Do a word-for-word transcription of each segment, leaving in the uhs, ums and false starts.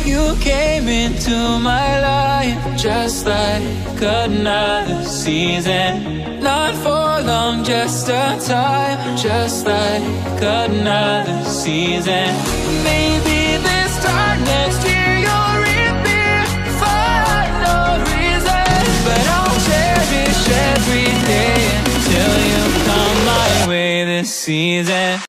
You came into my life just like another season. Not for long, just a time, just like another season. Maybe this time next year you'll reappear for no reason, but I'll cherish every day until you come my way this season.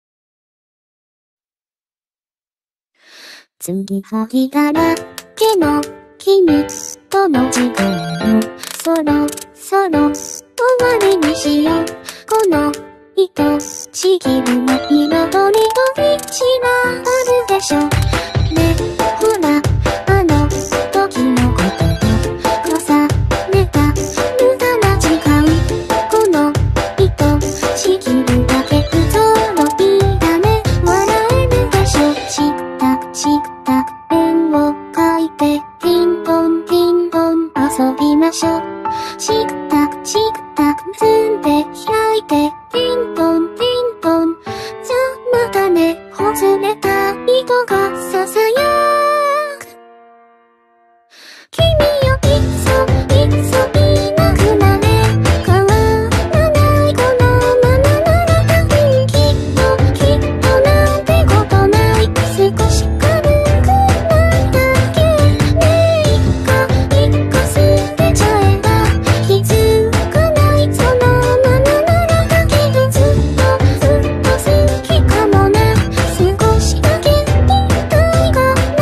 次はいだらけの君との時間をそろそろ終わりにしよう。この愛しきるの彩りと道があるでしょ。ね、ほらあの時のことを重ねた無駄な時間。この愛しきるだけ不揃いだね。笑えるでしょ。したした円を描いてピンポンピンポン遊びましょう。したした積んで開いてピンポンピンポン。じゃまたね。ほつれた糸がささやく。君よいっそいっそいなくなれ。変わらないこのままなら多分きっときっとなんてことない。少し軽くないだけね。いっかいっか捨てちゃえば気づかない。そのままならだけどずっとずっと好きかもな。少しだけ言いたいかな。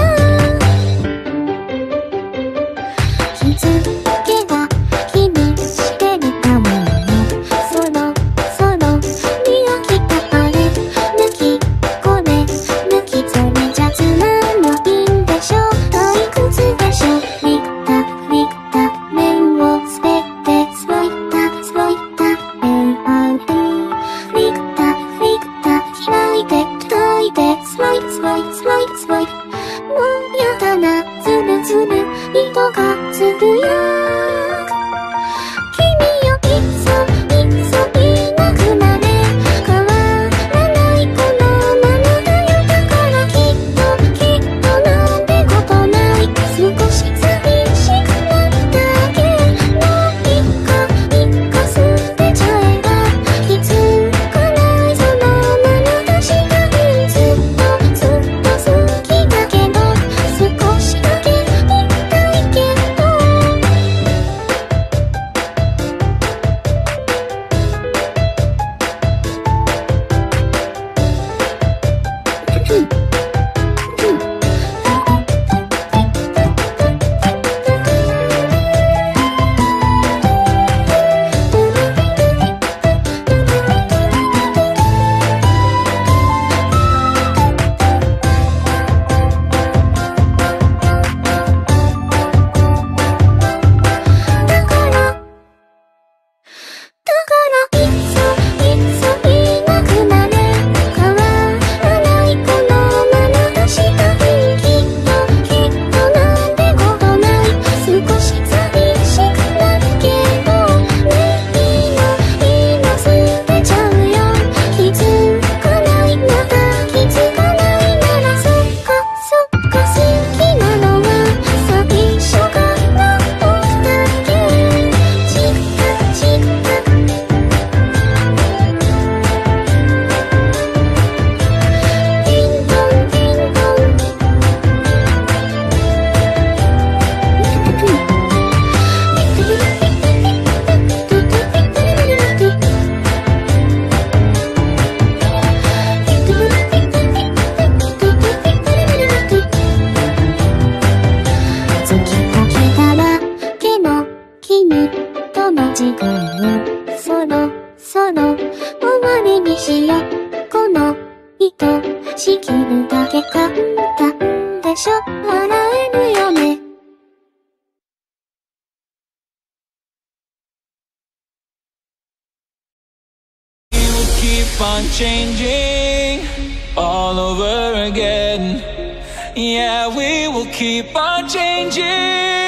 気づけば気にしてるかもよ。そろそろ見飽きたあれ抜きこれ抜きそれじゃつまんないんでしょ。退屈でしょ。リタリタ面を捨ててスロイタスロイタエンアウトリタリタ開いて開いてスロイスロイスロイスロイ。もうやだなズルズル糸がつぶやく。君よいっそいっそいなくなれ。変わらないこのままだよ。だからきっときっとなんてことない。少し寂しくなっただけ。もういっかいっか捨てちゃえば気づかない。そのまま確かにずっとずっと好きだけど少しだけ言いたいけど。だからいっそいっそいなくなれ。変わらないこのまま確かにきっときっとなんてことない。少し寂しくなるけどね。いいのいいの捨てちゃうよ。気づかないまた気づかないならそっかそっか好きなのは最初から僕だけ。チクタチクタピンポンピンポン。月かけたらけの君との時間をそろそろ終わりにしよう。この愛しきるだけ簡単でしょ。笑えるよね。 We will keep on changing all over again. Yeah, we will keep on changing.